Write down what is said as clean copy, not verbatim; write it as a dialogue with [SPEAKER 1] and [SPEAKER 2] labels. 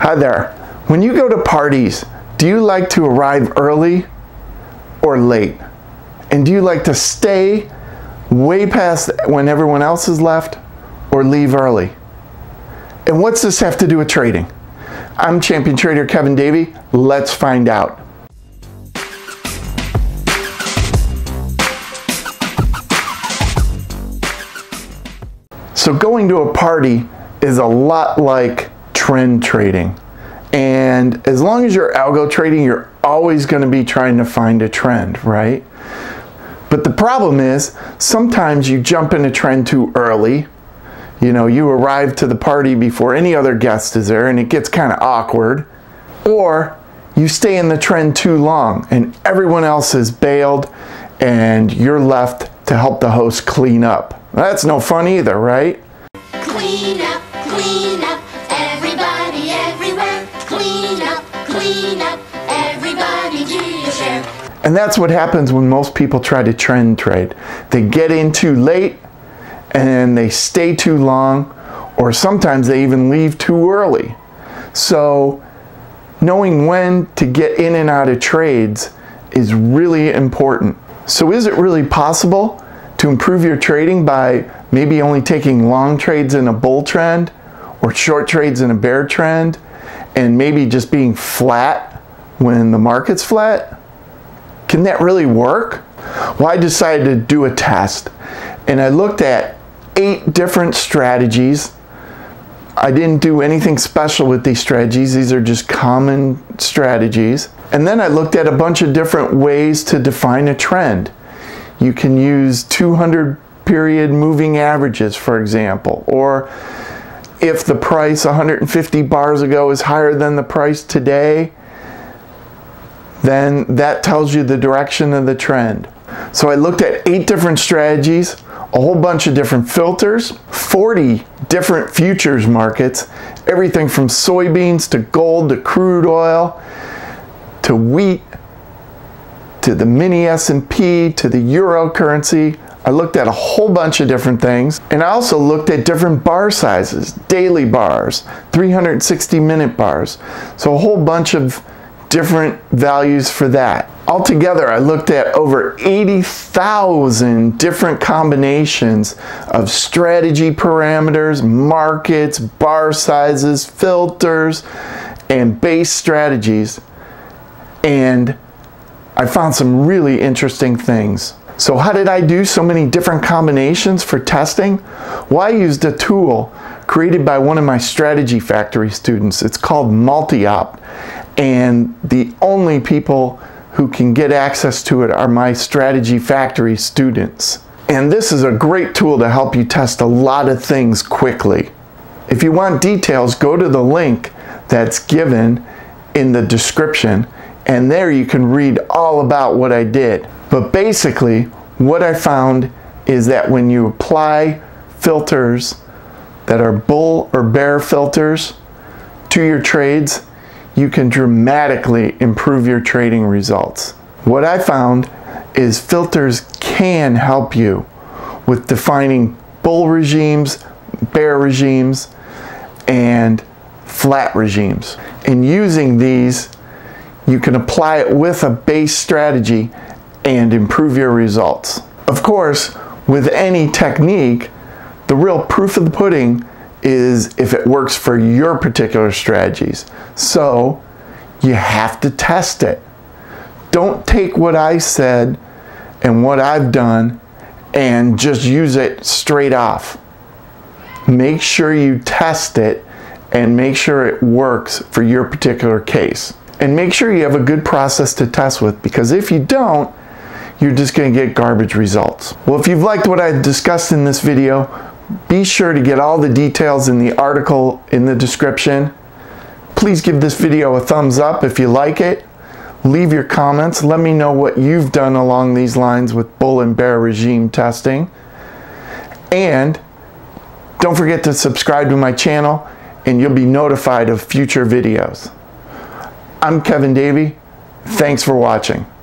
[SPEAKER 1] Hi there. When you go to parties, do you like to arrive early or late? And do you like to stay way past when everyone else has left or leave early? And what's this have to do with trading? I'm champion trader Kevin Davey. Let's find out. So going to a party is a lot like trend trading. And as long as you're algo trading, you're always going to be trying to find a trend, right? But the problem is sometimes you jump in a trend too early. You know, you arrive to the party before any other guest is there and it gets kind of awkward. Or you stay in the trend too long and everyone else is bailed and you're left to help the host clean up. That's no fun either, right?
[SPEAKER 2] Clean up, everybody, everywhere. Clean up, everybody, do your share.
[SPEAKER 1] And that's what happens when most people try to trend trade. They get in too late and they stay too long, or sometimes they even leave too early. So knowing when to get in and out of trades is really important. So is it really possible to improve your trading by maybe only taking long trades in a bull trend or short trades in a bear trend and maybe just being flat when the market's flat? Can that really work? Well, I decided to do a test and I looked at 8 different strategies. I didn't do anything special with these strategies. These are just common strategies. And then I looked at a bunch of different ways to define a trend. You can use 200 period moving averages, for example, or if the price 150 bars ago is higher than the price today, then that tells you the direction of the trend. So I looked at 8 different strategies, a whole bunch of different filters, 40 different futures markets, everything from soybeans to gold to crude oil to wheat to the mini S&P to the euro currency. I looked at a whole bunch of different things, and I also looked at different bar sizes, daily bars, 360-minute bars. So a whole bunch of different values for that. Altogether, I looked at over 80,000 different combinations of strategy parameters, markets, bar sizes, filters, and base strategies. And I found some really interesting things. So how did I do so many different combinations for testing? Well, I used a tool created by one of my Strategy Factory students. It's called MultiOp. And the only people who can get access to it are my Strategy Factory students. And this is a great tool to help you test a lot of things quickly. If you want details, go to the link that's given in the description, and there you can read all about what I did. But basically, what I found is that when you apply filters that are bull or bear filters to your trades, you can dramatically improve your trading results. What I found is filters can help you with defining bull regimes, bear regimes, and flat regimes. And using these, you can apply it with a base strategy and improve your results. Of course, with any technique, the real proof of the pudding is if it works for your particular strategies. So you have to test it. Don't take what I said and what I've done and just use it straight off. Make sure you test it and make sure it works for your particular case. And make sure you have a good process to test with, because if you don't, you're just going to get garbage results. Well, if you've liked what I discussed in this video, be sure to get all the details in the article in the description. Please give this video a thumbs up if you like it. Leave your comments. Let me know what you've done along these lines with bull and bear regime testing. And don't forget to subscribe to my channel and you'll be notified of future videos. I'm Kevin Davey. Thanks for watching.